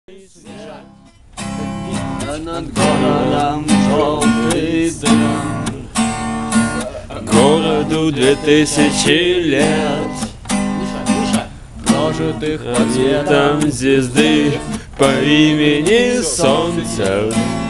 А над городом желтый дым. Городу 2000 лет, Прожитых цветом звезды по имени Солнце.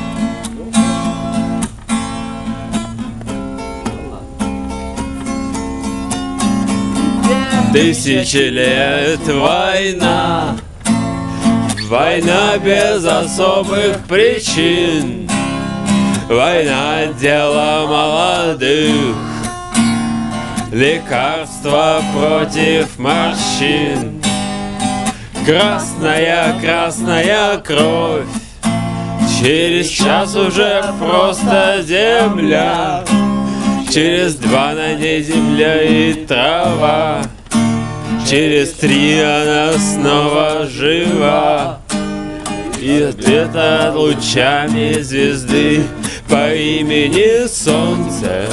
Тысячи лет война, война без особых причин, война дело молодых, лекарство против морщин. Красная, красная кровь, через час уже просто земля, через 2 на ней земля и трава, через 3 она снова жива. И ответа лучами звезды по имени Солнце.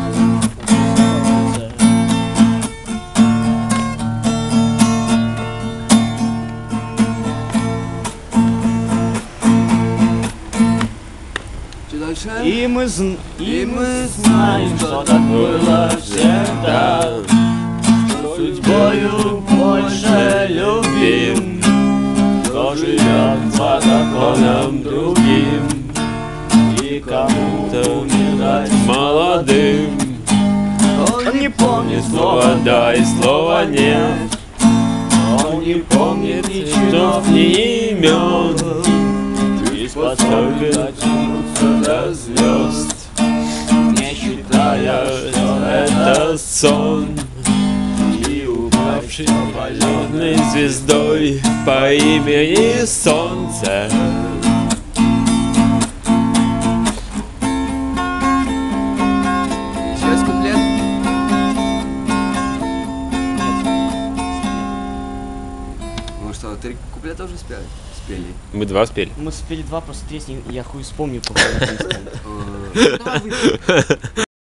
И мы знаем, что так было всегда, что судьбою больше любим, кто живет по законам другим, и кому-то умирать Молодым он не помнит слова да и слова нет, он не помнит ничего, ни имен. способен дотянуться до звезд, не считая, что Это сон, и упавший полетной звездой по имени Солнце. Сейчас куплет. Ну что, 3 куплета уже спели? Мы 2 спели. Мы спели 2, просто 3, я хуй вспомню, какой он там станет. Давай выпьем.